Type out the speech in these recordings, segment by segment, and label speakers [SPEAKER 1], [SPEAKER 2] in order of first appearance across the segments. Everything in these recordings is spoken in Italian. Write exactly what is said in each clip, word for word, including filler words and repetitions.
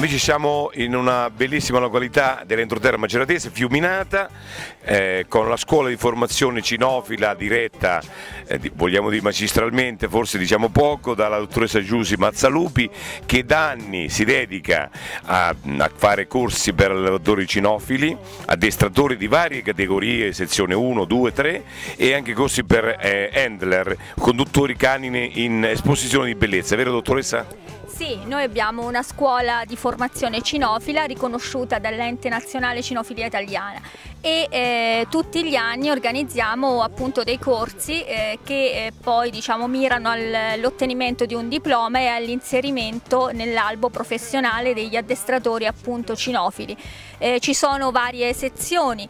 [SPEAKER 1] Amici, siamo in una bellissima località dell'entroterra maceratese, Fiuminata, eh, con la scuola di formazione cinofila diretta, eh, di, vogliamo dire magistralmente, forse diciamo poco, dalla dottoressa Giusy Mazzalupi, che da anni si dedica a, a fare corsi per allevatori cinofili, addestratori di varie categorie, sezione uno, due, tre, e anche corsi per eh, handler, conduttori canini in esposizione di bellezza, vero dottoressa?
[SPEAKER 2] Sì, noi abbiamo una scuola di formazione cinofila riconosciuta dall'Ente Nazionale Cinofilia Italiana e eh, tutti gli anni organizziamo appunto dei corsi eh, che eh, poi diciamo mirano all'ottenimento di un diploma e all'inserimento nell'albo professionale degli addestratori appunto cinofili. Eh, ci sono varie sezioni,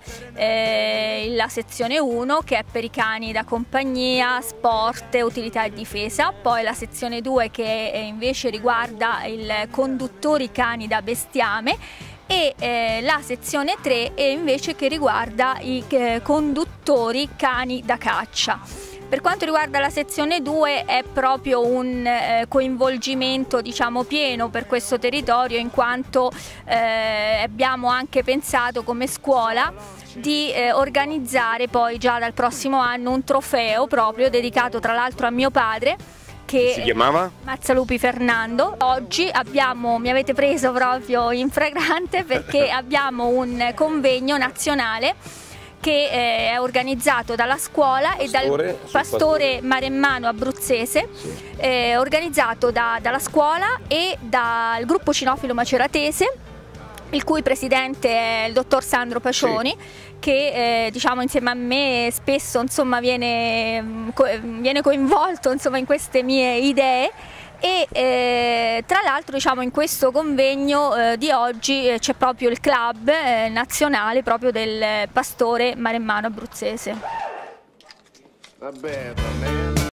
[SPEAKER 2] eh, la sezione uno che è per i cani da compagnia, sport, utilità e difesa, poi la sezione due che eh, invece riguarda i conduttori cani da bestiame e eh, la sezione tre è invece che riguarda i eh, conduttori cani da caccia. Per quanto riguarda la sezione due è proprio un eh, coinvolgimento diciamo pieno per questo territorio, in quanto eh, abbiamo anche pensato come scuola di eh, organizzare poi già dal prossimo anno un trofeo proprio dedicato tra l'altro a mio padre, che
[SPEAKER 1] si chiamava?
[SPEAKER 2] Mazzalupi Fernando. Oggi abbiamo, mi avete preso proprio in flagrante perché abbiamo un convegno nazionale che eh, è organizzato dalla scuola e dal pastore, pastore maremmano abruzzese, sì. eh, organizzato da, dalla scuola e dal gruppo cinofilo maceratese, il cui presidente è il dottor Sandro Pacioni, sì. che eh, diciamo insieme a me spesso insomma, viene, co viene coinvolto insomma, in queste mie idee. E eh, tra l'altro diciamo, in questo convegno eh, di oggi eh, c'è proprio il club eh, nazionale proprio del pastore maremmano abruzzese.
[SPEAKER 3] Va bene, va bene.